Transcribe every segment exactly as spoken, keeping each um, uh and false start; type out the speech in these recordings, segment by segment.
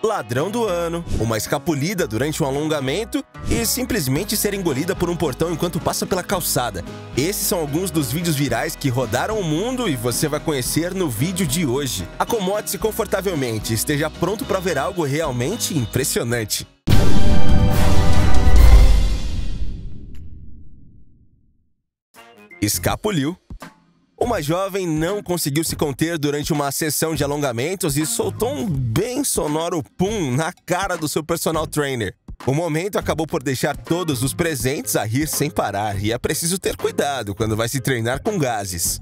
ladrão do ano, uma escapulida durante um alongamento e simplesmente ser engolida por um portão enquanto passa pela calçada. Esses são alguns dos vídeos virais que rodaram o mundo e você vai conhecer no vídeo de hoje. Acomode-se confortavelmente e esteja pronto para ver algo realmente impressionante. Escapuliu. Uma jovem não conseguiu se conter durante uma sessão de alongamentos e soltou um bem sonoro pum na cara do seu personal trainer. O momento acabou por deixar todos os presentes a rir sem parar e é preciso ter cuidado quando vai se treinar com gases.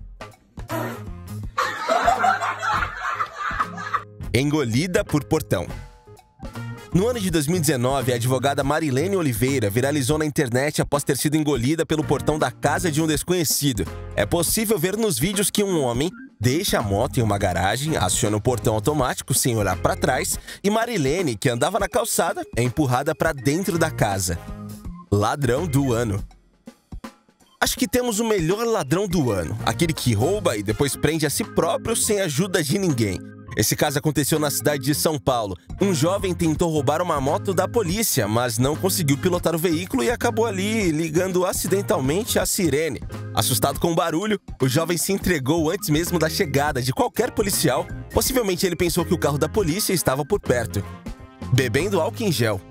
Engolida por portão. No ano de dois mil e dezenove, a advogada Marilene Oliveira viralizou na internet após ter sido engolida pelo portão da casa de um desconhecido. É possível ver nos vídeos que um homem deixa a moto em uma garagem, aciona o portão automático sem olhar para trás e Marilene, que andava na calçada, é empurrada para dentro da casa. Ladrão do ano. Acho que temos o melhor ladrão do ano, aquele que rouba e depois prende a si próprio sem ajuda de ninguém. Esse caso aconteceu na cidade de São Paulo. Um jovem tentou roubar uma moto da polícia, mas não conseguiu pilotar o veículo e acabou ali ligando acidentalmente a sirene. Assustado com o barulho, o jovem se entregou antes mesmo da chegada de qualquer policial. Possivelmente ele pensou que o carro da polícia estava por perto. Bebendo álcool em gel.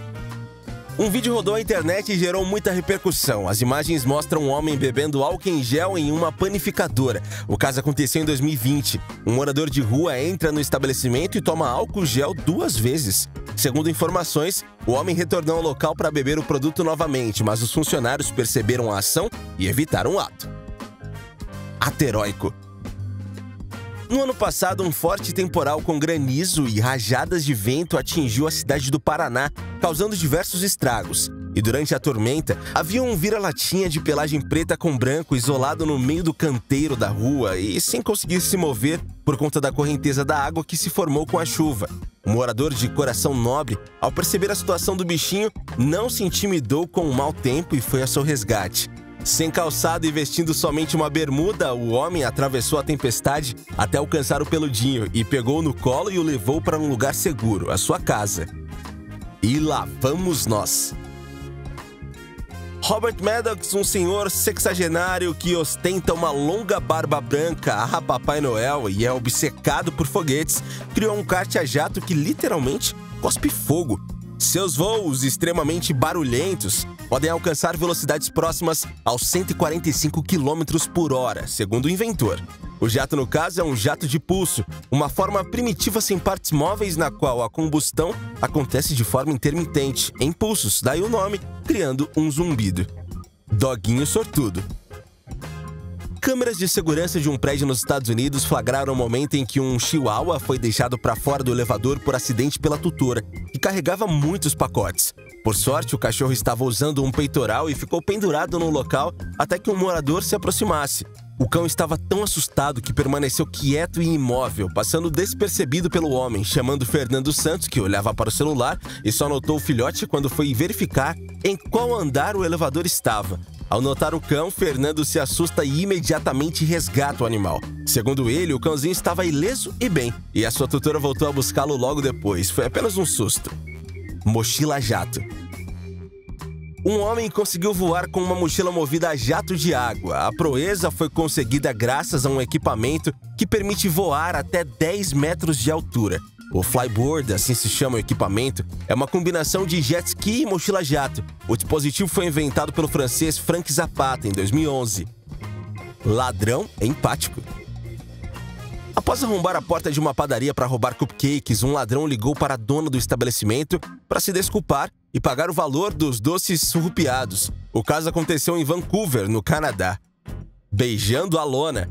Um vídeo rodou a internet e gerou muita repercussão. As imagens mostram um homem bebendo álcool em gel em uma panificadora. O caso aconteceu em dois mil e vinte. Um morador de rua entra no estabelecimento e toma álcool gel duas vezes. Segundo informações, o homem retornou ao local para beber o produto novamente, mas os funcionários perceberam a ação e evitaram o ato. Ato heróico. No ano passado, um forte temporal com granizo e rajadas de vento atingiu a cidade do Paraná, causando diversos estragos. E durante a tormenta, havia um vira-latinha de pelagem preta com branco isolado no meio do canteiro da rua e sem conseguir se mover por conta da correnteza da água que se formou com a chuva. O morador de coração nobre, ao perceber a situação do bichinho, não se intimidou com o mau tempo e foi ao seu resgate. Sem calçado e vestindo somente uma bermuda, o homem atravessou a tempestade até alcançar o peludinho e pegou no colo e o levou para um lugar seguro, a sua casa. E lá vamos nós! Robert Maddox, um senhor sexagenário que ostenta uma longa barba branca a Papai Noel e é obcecado por foguetes, criou um kart a jato que literalmente cospe fogo. Seus voos extremamente barulhentos podem alcançar velocidades próximas aos cento e quarenta e cinco quilômetros por hora, segundo o inventor. O jato, no caso, é um jato de pulso, uma forma primitiva sem partes móveis na qual a combustão acontece de forma intermitente, em pulsos, daí o nome, criando um zumbido. Doguinho sortudo. Câmeras de segurança de um prédio nos Estados Unidos flagraram o momento em que um chihuahua foi deixado para fora do elevador por acidente pela tutora, que carregava muitos pacotes. Por sorte, o cachorro estava usando um peitoral e ficou pendurado no local até que um morador se aproximasse. O cão estava tão assustado que permaneceu quieto e imóvel, passando despercebido pelo homem, chamando Fernando Santos, que olhava para o celular e só notou o filhote quando foi verificar em qual andar o elevador estava. Ao notar o cão, Fernando se assusta e imediatamente resgata o animal. Segundo ele, o cãozinho estava ileso e bem, e a sua tutora voltou a buscá-lo logo depois. Foi apenas um susto. Mochila jato. Um homem conseguiu voar com uma mochila movida a jato de água. A proeza foi conseguida graças a um equipamento que permite voar até dez metros de altura. O flyboard, assim se chama o equipamento, é uma combinação de jet ski e mochila jato. O dispositivo foi inventado pelo francês Frank Zapata em dois mil e onze. Ladrão empático. Após arrombar a porta de uma padaria para roubar cupcakes, um ladrão ligou para a dona do estabelecimento para se desculpar e pagar o valor dos doces surrupiados. O caso aconteceu em Vancouver, no Canadá. Beijando a lona.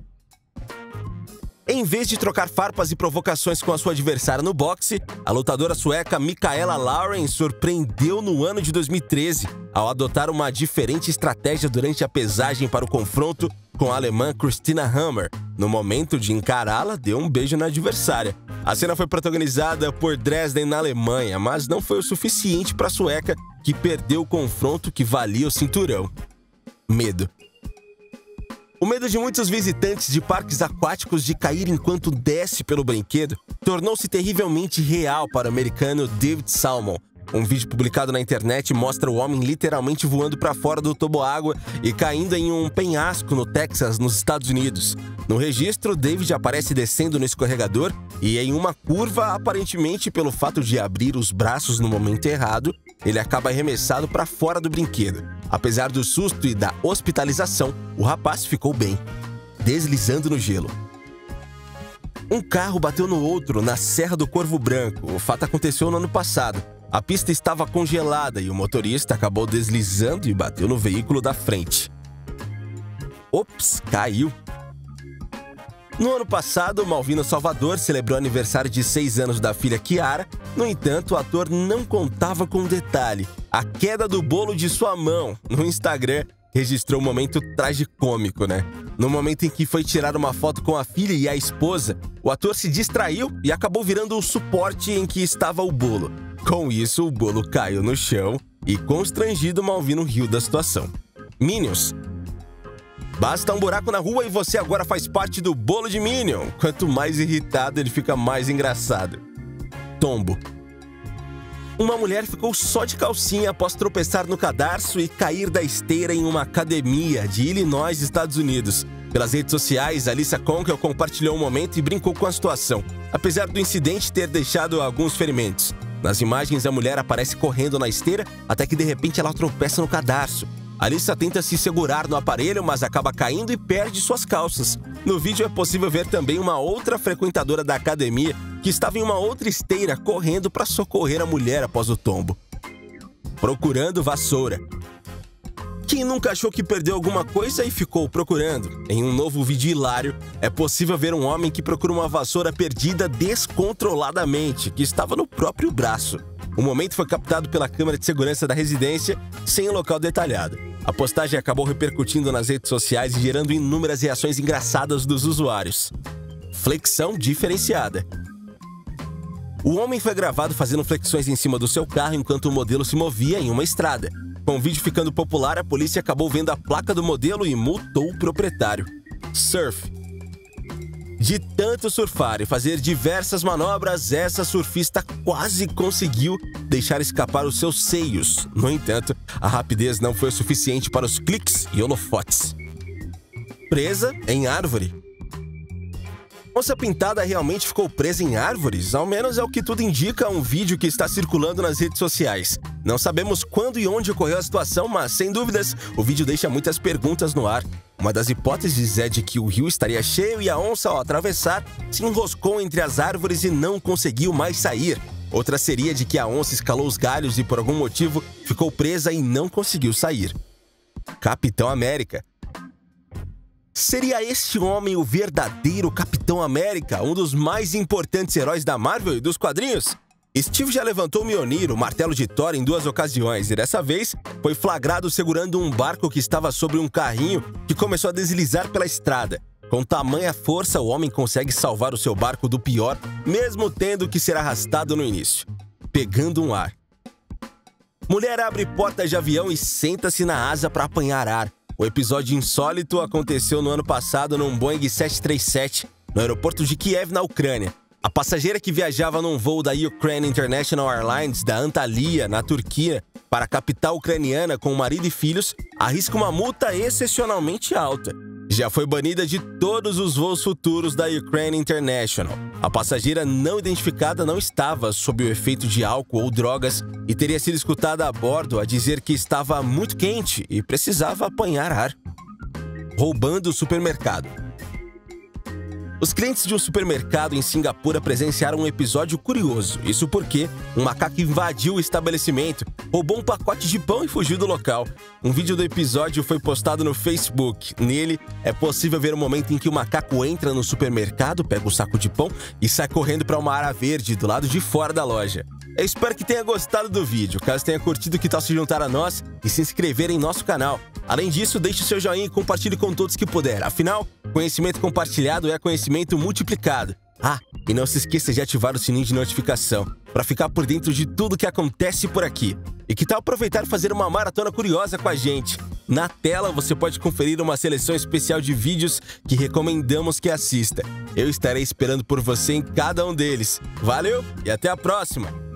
Em vez de trocar farpas e provocações com a sua adversária no boxe, a lutadora sueca Mikaela Lauren surpreendeu no ano de dois mil e treze ao adotar uma diferente estratégia durante a pesagem para o confronto com a alemã Christina Hammer. No momento de encará-la, deu um beijo na adversária. A cena foi protagonizada por Dresden, na Alemanha, mas não foi o suficiente para a sueca, que perdeu o confronto que valia o cinturão. Medo. O medo de muitos visitantes de parques aquáticos de cair enquanto desce pelo brinquedo tornou-se terrivelmente real para o americano David Salmon. Um vídeo publicado na internet mostra o homem literalmente voando para fora do toboágua e caindo em um penhasco no Texas, nos Estados Unidos. No registro, David aparece descendo no escorregador e, em uma curva, aparentemente pelo fato de abrir os braços no momento errado, ele acaba arremessado para fora do brinquedo. Apesar do susto e da hospitalização, o rapaz ficou bem, deslizando no gelo. Um carro bateu no outro na Serra do Corvo Branco. O fato aconteceu no ano passado. A pista estava congelada e o motorista acabou deslizando e bateu no veículo da frente. Ops, caiu. No ano passado, Malvino Salvador celebrou aniversário de seis anos da filha Kiara. No entanto, o ator não contava com um detalhe: a queda do bolo de sua mão. No Instagram, registrou um momento tragicômico, né? No momento em que foi tirar uma foto com a filha e a esposa, o ator se distraiu e acabou virando o suporte em que estava o bolo. Com isso, o bolo caiu no chão e, constrangido, Malvino riu da situação. Minions. Basta um buraco na rua e você agora faz parte do bolo de Minion. Quanto mais irritado, ele fica mais engraçado. Tombo. Uma mulher ficou só de calcinha após tropeçar no cadarço e cair da esteira em uma academia de Illinois, Estados Unidos. Pelas redes sociais, Alyssa Conkel compartilhou o momento e brincou com a situação, apesar do incidente ter deixado alguns ferimentos. Nas imagens, a mulher aparece correndo na esteira até que de repente ela tropeça no cadarço. Alyssa tenta se segurar no aparelho, mas acaba caindo e perde suas calças. No vídeo é possível ver também uma outra frequentadora da academia que estava em uma outra esteira correndo para socorrer a mulher após o tombo. Procurando vassoura. Quem nunca achou que perdeu alguma coisa e ficou procurando? Em um novo vídeo hilário, é possível ver um homem que procura uma vassoura perdida descontroladamente, que estava no próprio braço. O momento foi captado pela câmera de segurança da residência, sem o local detalhado. A postagem acabou repercutindo nas redes sociais e gerando inúmeras reações engraçadas dos usuários. Flexão diferenciada. O homem foi gravado fazendo flexões em cima do seu carro enquanto o modelo se movia em uma estrada. Com o vídeo ficando popular, a polícia acabou vendo a placa do modelo e multou o proprietário. Surf. De tanto surfar e fazer diversas manobras, essa surfista quase conseguiu deixar escapar os seus seios. No entanto, a rapidez não foi o suficiente para os cliques e holofotes. Presa em árvore. Onça pintada realmente ficou presa em árvores? Ao menos é o que tudo indica um vídeo que está circulando nas redes sociais. Não sabemos quando e onde ocorreu a situação, mas, sem dúvidas, o vídeo deixa muitas perguntas no ar. Uma das hipóteses é de que o rio estaria cheio e a onça, ao atravessar, se enroscou entre as árvores e não conseguiu mais sair. Outra seria de que a onça escalou os galhos e, por algum motivo, ficou presa e não conseguiu sair. Capitão América. Seria este homem o verdadeiro Capitão América, um dos mais importantes heróis da Marvel e dos quadrinhos? Steve já levantou o Mjolnir, o martelo de Thor, em duas ocasiões, e dessa vez foi flagrado segurando um barco que estava sobre um carrinho que começou a deslizar pela estrada. Com tamanha força, o homem consegue salvar o seu barco do pior, mesmo tendo que ser arrastado no início. Pegando um ar. Mulher abre porta de avião e senta-se na asa para apanhar ar. O episódio insólito aconteceu no ano passado num Boeing sete três sete, no aeroporto de Kiev, na Ucrânia. A passageira que viajava num voo da Ukraine International Airlines da Antalya, na Turquia, para a capital ucraniana com o marido e filhos, arrisca uma multa excepcionalmente alta. Já foi banida de todos os voos futuros da Ukraine International. A passageira não identificada não estava sob o efeito de álcool ou drogas e teria sido escutada a bordo a dizer que estava muito quente e precisava apanhar ar. Roubando o supermercado. Os clientes de um supermercado em Singapura presenciaram um episódio curioso. Isso porque um macaco invadiu o estabelecimento, roubou um pacote de pão e fugiu do local. Um vídeo do episódio foi postado no Facebook. Nele, é possível ver o momento em que o macaco entra no supermercado, pega o saco de pão e sai correndo para uma área verde do lado de fora da loja. Eu espero que tenha gostado do vídeo. Caso tenha curtido, que tal se juntar a nós e se inscrever em nosso canal. Além disso, deixe o seu joinha e compartilhe com todos que puder. Afinal, conhecimento compartilhado é conhecimento multiplicado. Ah, e não se esqueça de ativar o sininho de notificação para ficar por dentro de tudo que acontece por aqui. E que tal aproveitar e fazer uma maratona curiosa com a gente? Na tela você pode conferir uma seleção especial de vídeos que recomendamos que assista. Eu estarei esperando por você em cada um deles. Valeu e até a próxima!